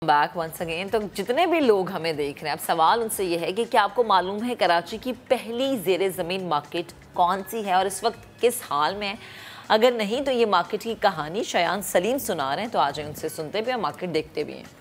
Back once again. तो जितने भी लोग हमें देख रहे हैं, अब सवाल उनसे ये है कि क्या आपको मालूम है कराची की पहली ज़ेरे ज़मीन मार्केट कौन सी है और इस वक्त किस हाल में है? अगर नहीं तो ये मार्केट की कहानी शयान सलीम सुना रहे हैं, तो आ जाए उनसे सुनते भी और मार्केट देखते भी हैं।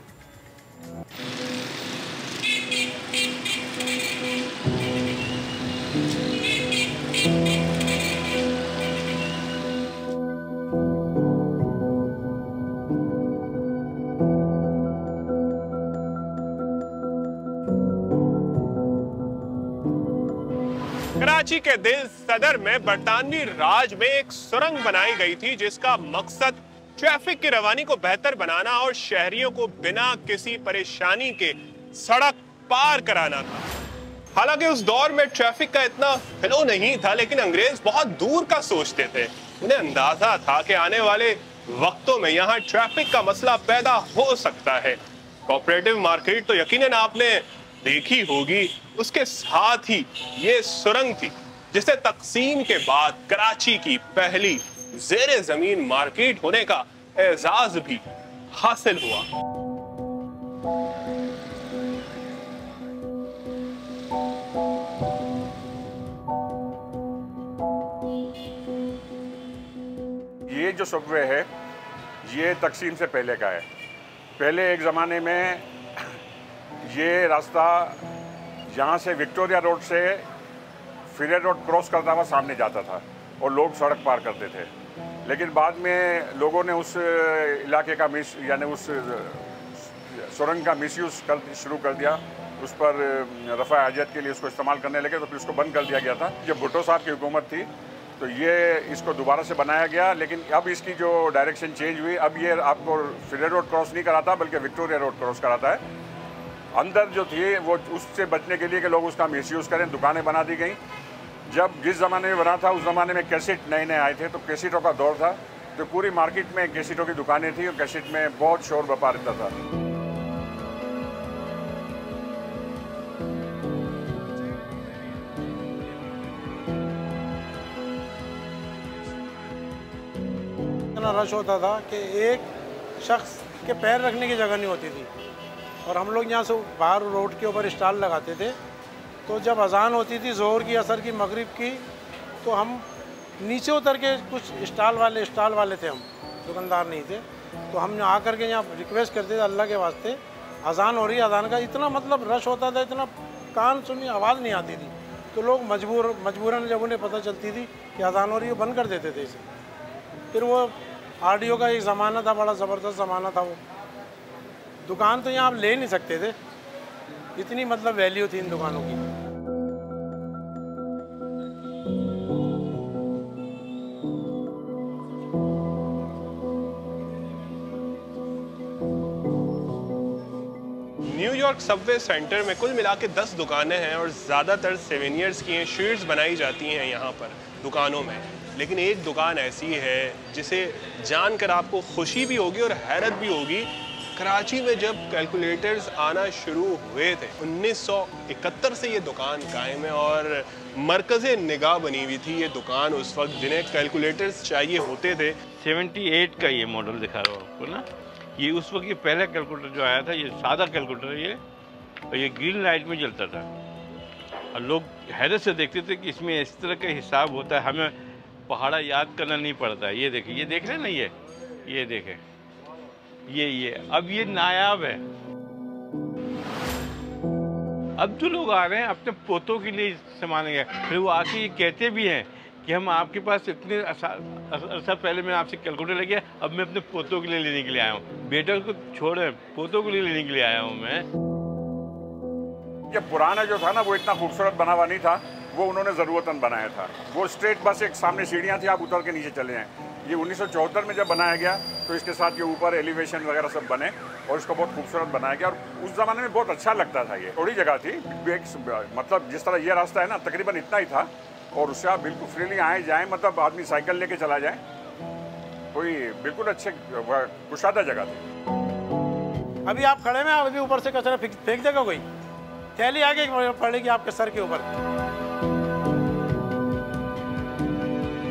कराची के दिल सदर में बरतानवी राज में एक सुरंग बनाई गई थी जिसका मकसद ट्रैफिक की रवानी को बेहतर बनाना और शहरियों को बिना किसी परेशानी के सड़क पार कराना था। हालांकि उस दौर में ट्रैफिक का इतना फ्लो नहीं था, लेकिन अंग्रेज बहुत दूर का सोचते थे। उन्हें अंदाजा था कि आने वाले वक्तों में यहाँ ट्रैफिक का मसला पैदा हो सकता है। कोऑपरेटिव मार्केट तो यकीनन आपने देखी होगी, उसके साथ ही ये सुरंग थी जिसे तकसीम के बाद कराची की पहली ज़ेरे ज़मीन मार्केट होने का एजाज भी हासिल हुआ। ये जो सबवे है ये तकसीम से पहले का है। पहले एक ज़माने में ये रास्ता यहाँ से विक्टोरिया रोड से फिरे रोड क्रॉस करता हुआ सामने जाता था और लोग सड़क पार करते थे। लेकिन बाद में लोगों ने उस इलाके का यानी उस सुरंग का मिसयूज़ शुरू कर दिया। उस पर रफ़ा हाजत के लिए उसको इस्तेमाल करने लगे, तो फिर उसको बंद कर दिया गया था। जब भुट्टो साहब की हुकूमत थी तो ये इसको दोबारा से बनाया गया, लेकिन अब इसकी जो डायरेक्शन चेंज हुई, अब ये आपको फिरे रोड क्रॉस नहीं कराता बल्कि विक्टोरिया रोड क्रॉस कराता है। अंदर जो थी वो उससे बचने के लिए कि लोग उसका मिसयूज़ करें, दुकानें बना दी गई। जब जिस ज़माने में बना था उस ज़माने में कैसेट नए नए आए थे, तो कैसेटों का दौर था, तो पूरी मार्केट में कैसेटों की दुकानें थी और कैसेट में बहुत शोर बपा रहता था। इतना रश होता था कि एक शख्स के पैर रखने की जगह नहीं होती थी। और हम लोग यहाँ से बाहर रोड के ऊपर स्टॉल लगाते थे, तो जब अजान होती थी ज़ोहर की, असर की, मगरिब की, तो हम नीचे उतर के कुछ स्टॉल वाले थे, हम दुकानदार नहीं थे, तो हम आकर के यहाँ रिक्वेस्ट करते थे अल्लाह के वास्ते, अजान हो रही है, अजान का इतना मतलब रश होता था, इतना कान सुनी आवाज़ नहीं आती थी, तो लोग मजबूरन जब उन्हें पता चलती थी कि अजान हो रही है, बंद कर देते थे इसे। फिर वो आरडीओ का एक ज़माना था, बड़ा ज़बरदस्त ज़माना था। वो दुकान तो यहाँ आप ले नहीं सकते थे, इतनी मतलब वैल्यू थी इन दुकानों की। न्यूयॉर्क सबवे सेंटर में कुल मिला के 10 दुकानें हैं और ज़्यादातर सेवेनियर्स की हैं, शीट्स बनाई जाती हैं यहाँ पर दुकानों में। लेकिन एक दुकान ऐसी है जिसे जानकर आपको खुशी भी होगी और हैरत भी होगी। कराची में जब कैलकुलेटर्स आना शुरू हुए थे 1971 से ये दुकान कायम है और मरकज़ निगाह बनी हुई थी ये दुकान उस वक्त जिन्हें कैलकुलेटर्स चाहिए होते थे। 78 का ये मॉडल दिखा रहा हूँ आपको ना, ये उस वक्त ये पहला कैलकुलेटर जो आया था, ये सादा कैलकुलेटर है ये, और ये ग्रीन लाइट में जलता था और लोग हैरत से देखते थे कि इसमें इस तरह का हिसाब होता है, हमें पहाड़ा याद करना नहीं पड़ता है। ये देखिए, ये देख रहे हैं ना, ये देखें, ये अब ये नायाब है। अब जो लोग आ रहे हैं अपने पोतों के लिए सामान है, फिर वो आके ये कहते भी हैं कि हम आपके पास इतने अर्सा पहले मैं आपसे कैलकुलेटर लेके, अब मैं अपने पोतों के लिए लेने के लिए आया हूँ। बेटा को छोड़े, पोतों के लिए लेने के लिए आया हूँ मैं। ये पुराना जो था ना वो इतना खूबसूरत बना हुआ नहीं था, वो उन्होंने ज़रूरतन बनाया था। वो स्ट्रेट बस एक सामने सीढ़ियाँ थी, आप उतर के नीचे चले जाएँ। ये 1974 में जब बनाया गया तो इसके साथ ये ऊपर एलिवेशन वगैरह सब बने और इसको बहुत खूबसूरत बनाया गया और उस ज़माने में बहुत अच्छा लगता था। ये थोड़ी जगह थी, मतलब जिस तरह ये रास्ता है ना तकरीबन इतना ही था और उससे आप बिल्कुल फ्रीली आए जाएँ, मतलब आदमी साइकिल लेके चला जाए, कोई बिल्कुल अच्छे कुशादा जगह थी। अभी आप खड़े में, अभी ऊपर से कचरा फेंक देगा कोई, थैली आगे पड़ेगी आपके सर के ऊपर।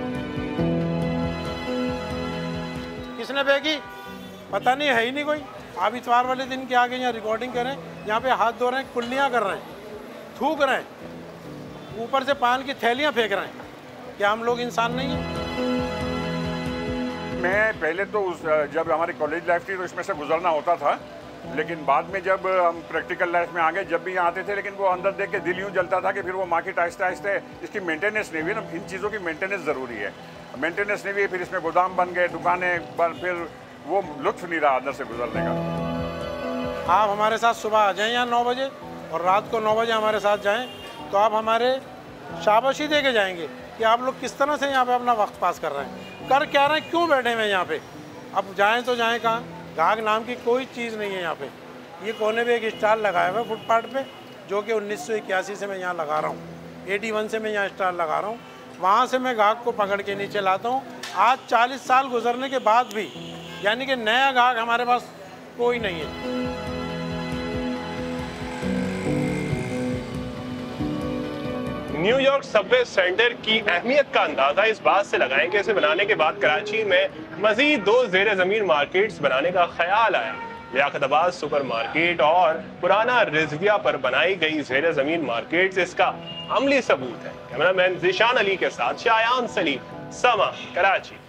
किसने फेंकी पता नहीं, है ही नहीं कोई। आप इतवार वाले दिन के आगे यहाँ रिकॉर्डिंग करें, यहाँ पे हाथ धो रहे हैं, कुल्लियाँ कर रहे हैं, थूक रहे हैं, ऊपर से पान की थैलियाँ फेंक रहे हैं। क्या हम लोग इंसान नहीं हैं? मैं पहले तो जब हमारी कॉलेज लाइफ थी तो इसमें से गुजरना होता था, लेकिन बाद में जब हम प्रैक्टिकल लाइफ में आ गए, जब भी यहाँ आते थे, लेकिन वो अंदर देख के दिल यूँ जलता था कि फिर वो मार्केट आहिस्ते आहिस्ते इसकी मेंटेनेंस नहीं हुई ना। इन चीज़ों की मेंटेनेंस ज़रूरी है, मेंटेनेंस नहीं हुई, फिर इसमें गोदाम बन गए, दुकानें बन, फिर वो लुत्फ नहीं रहा अंदर से गुजरने का। आप हमारे साथ सुबह आ जाएं यहाँ 9 बजे और रात को 9 बजे हमारे साथ जाएं, तो आप हमारे शाबाशी दे के जाएंगे कि आप लोग किस तरह से यहाँ पे अपना वक्त पास कर रहे हैं, कर क्या रहे हैं, क्यों बैठे हुए हैं यहाँ पे। अब जाएं तो जाएं कहाँ? गाहक नाम की कोई चीज़ नहीं है यहाँ पे। ये कोने पे एक स्टॉल लगाया हुआ है फुटपाथ पे, जो कि 1981 से मैं यहाँ लगा रहा हूँ, 81 से मैं यहाँ स्टॉल लगा रहा हूँ। वहाँ से मैं गाहक को पकड़ के नीचे लाता हूँ। आज 40 साल गुजरने के बाद भी, यानी कि नया गाहक हमारे पास कोई नहीं है। न्यूयॉर्क सबवे सेंटर की अहमियत का अंदाजा इस बात से लगाएं कि इसे बनाने के बाद कराची में मजीद 2 ज़ेर ज़मीन मार्केट्स बनाने का ख्याल आया। लियाकताबाद सुपर मार्केट और पुराना रिजविया पर बनाई गई ज़ेर ज़मीन मार्केट्स इसका अमली सबूत है। कैमरामैन ज़ीशान अली के साथ शायान सलीम, समा, कराची।